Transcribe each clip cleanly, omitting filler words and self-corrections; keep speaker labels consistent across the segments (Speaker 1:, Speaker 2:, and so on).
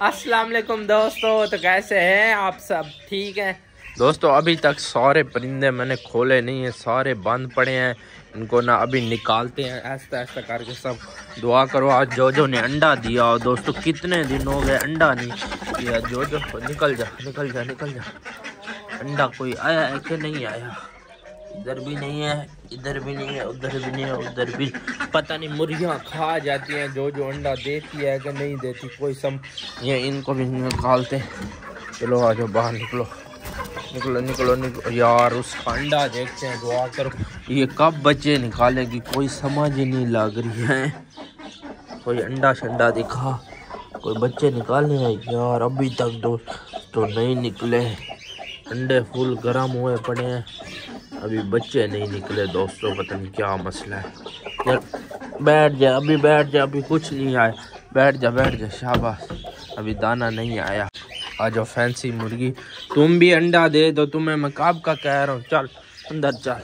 Speaker 1: अस्सलाम वालेकुम दोस्तों, तो कैसे हैं आप सब? ठीक हैं दोस्तों। अभी तक सारे परिंदे मैंने खोले नहीं है, सारे बंद पड़े हैं। इनको ना अभी निकालते हैं ऐसा ऐसा करके। सब दुआ करो आज जो ने अंडा दिया हो दोस्तों। कितने दिन हो गए अंडा नहीं दिया। जो निकल जा निकल जा निकल जा। अंडा कोई आया है कि नहीं आया? इधर भी नहीं है, इधर भी नहीं है, उधर भी नहीं है, उधर भी पता नहीं। मुर्गियाँ खा जाती हैं जो अंडा देती है कि नहीं देती, कोई सम ये इनको भी निकालते हैं। चलो आ जाओ बाहर, निकलो निकलो निकलो निकलो यार। उसका अंडा देखते हैं, दुआ करो ये कब बच्चे निकालेगी, कोई समझ ही नहीं लग रही है। कोई अंडा शंडा दिखा, कोई बच्चे निकालने हैं यार। अभी तक दोस्तों नहीं निकले, अंडे फुल गर्म हुए पड़े हैं, अभी बच्चे नहीं निकले दोस्तों। पता नहीं क्या मसला है यार। बैठ जा अभी, बैठ जा अभी, कुछ नहीं आया। बैठ जा शाबाश। अभी दाना नहीं आया। आ जाओ फैंसी मुर्गी, तुम भी अंडा दे दो। तुम्हें मैं कब का कह रहा हूँ, चल अंदर चल।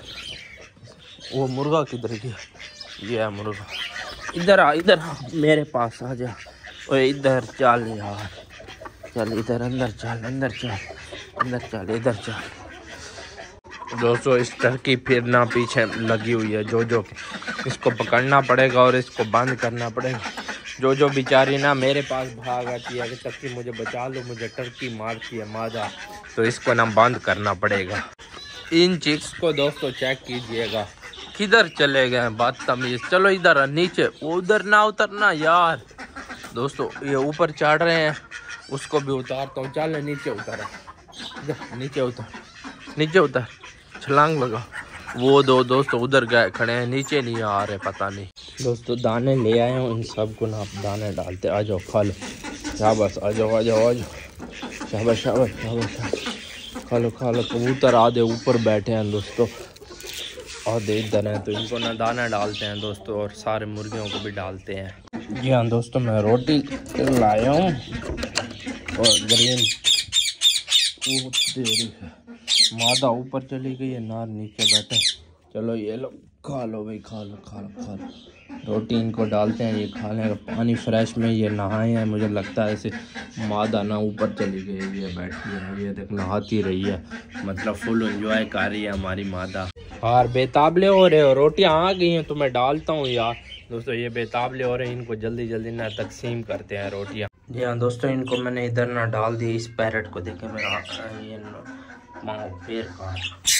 Speaker 1: वो मुर्गा किधर गया? ये है मुर्गा। इधर आ, इधर आ, मेरे पास आ जा। ओए इधर चल यार, चल इधर अंदर चल, अंदर चल, अंदर चल, इधर चल। दोस्तों इस टर्की फिर ना पीछे लगी हुई है। जो इसको पकड़ना पड़ेगा और इसको बंद करना पड़ेगा। जो बेचारी ना मेरे पास भाग आती है कि टर्की मुझे बचा लो, मुझे टर्की मारती है मादा। तो इसको ना बंद करना पड़ेगा। इन चिक्स को दोस्तों चेक कीजिएगा, किधर चले गए बदतमीज। चलो इधर नीचे, उधर ना उतरना यार। दोस्तों ये ऊपर चढ़ रहे हैं, उसको भी उतारता हूँ। चल नीचे उतर, नीचे उतर, नीचे उतर, छलांग लगा। वो दो दोस्तों उधर गए खड़े हैं, नीचे नहीं आ रहे, पता नहीं। दोस्तों दाने ले आए हूँ, इन सब को ना आप दाने डालते। आ जाओ खा लो, शाबाश, आ जाओ आ जाओ आ जाओ, शाबाश शाबाश शाबाश। खा लो खा लो। कबूतर आधे ऊपर बैठे हैं दोस्तों, आधे इधर हैं। तो इनको ना दाना डालते हैं दोस्तों, और सारे मुर्गियों को भी डालते हैं। जी हाँ दोस्तों, मैं रोटी लाया हूँ और ग्रीन देरी है। मादा ऊपर चली गई है, नार नीचे बैठे। चलो ये लो खा लो भाई, खा लो खा लो खा लो। रोटी इनको डालते हैं, ये खा लेंगे। पानी फ्रेश में ये नहाए हैं, मुझे लगता है ऐसे। मादा ना ऊपर चली गई, ये बैठी है, ये देख नहाती रही है, मतलब फुल एंजॉय कर रही है हमारी मादा। यार बेताबले हो रहे हो, रोटियाँ आ गई हैं तो मैं डालता हूँ यार। दोस्तों ये बेताबले हो रहे हैं, इनको जल्दी जल्दी ना तकसीम करते हैं रोटियाँ। जी हाँ दोस्तों, इनको मैंने इधर ना डाल दी। इस पैरेट को देखे मेरा ये पैर का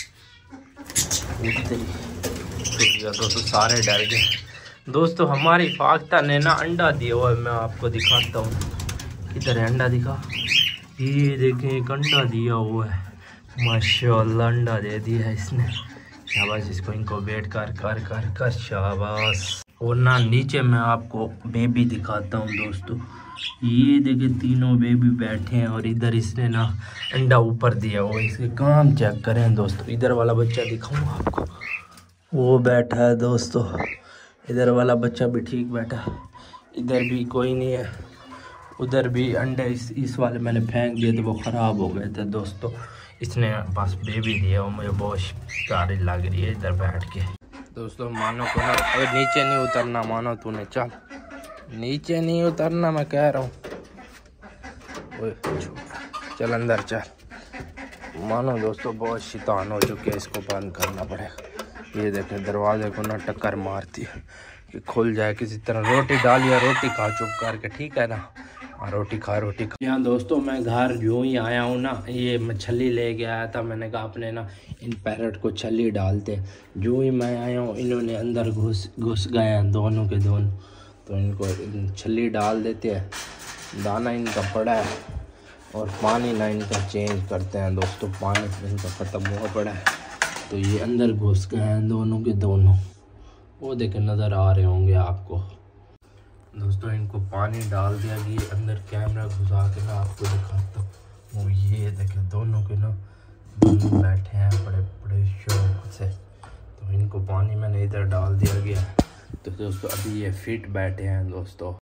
Speaker 1: दोस्तों, सारे डर गए। दोस्तों हमारी फाख्ता ने ना अंडा दिया हुआ है, मैं आपको दिखाता हूँ। इधर अंडा दिखा, ये देखें एक अंडा दिया हुआ है माशाल्लाह। अंडा दे दिया है इसने, शाबाश। इसको इनको वेट कर कर कर कर, शाबाश। और ना नीचे मैं आपको बेबी दिखाता हूँ दोस्तों। ये देखिए तीनों बेबी बैठे हैं, और इधर इसने ना अंडा ऊपर दिया हुआ। इसके काम चेक करें दोस्तों। इधर वाला बच्चा दिखाऊँ आपको, वो बैठा है दोस्तों। इधर वाला बच्चा भी ठीक बैठा है, इधर भी कोई नहीं है। उधर भी अंडे इस वाले मैंने फेंक दिए थे, वो ख़राब हो गए थे दोस्तों। इसने बस बेबी दिया, वो मुझे बहुत प्यारी लग रही है इधर बैठ के। दोस्तों मानो को ना, अगर नीचे नहीं उतरना मानो तूने, चल नीचे नहीं उतरना, मैं कह रहा हूँ। चल अंदर चल। मानो दोस्तों बहुत शैतान हो चुके हैं, इसको बंद करना पड़ेगा। ये देखें दरवाजे को ना टक्कर मारती है कि खुल जाए किसी तरह। रोटी डालिए, रोटी खा चुप करके, ठीक है ना? हाँ रोटी खा, रोटी खा। यहाँ दोस्तों मैं घर जो ही आया हूँ ना, ये मैं छल्ली ले के आया था। मैंने कहा अपने ना इन पैरेट को छल्ली डालते। जो ही मैं आया हूँ इन्होंने अंदर घुस गए हैं दोनों के दोनों। तो इनको छल्ली डाल देते हैं। दाना इनका पड़ा है और पानी ना इनका चेंज करते हैं दोस्तों। पानी इनका ख़त्म हुआ पड़ा है, तो ये अंदर घुस गए हैं दोनों के दोनों। वो देखे नज़र आ रहे होंगे आपको दोस्तों। इनको पानी डाल दिया कि अंदर कैमरा घुसा के ना आपको दिखाता हूँ। वो ये देखे दोनों के ना दोनों बैठे हैं बड़े बड़े शौक से। तो इनको पानी मैंने इधर डाल दिया गया। तो दोस्तों अभी ये फिट बैठे हैं दोस्तों।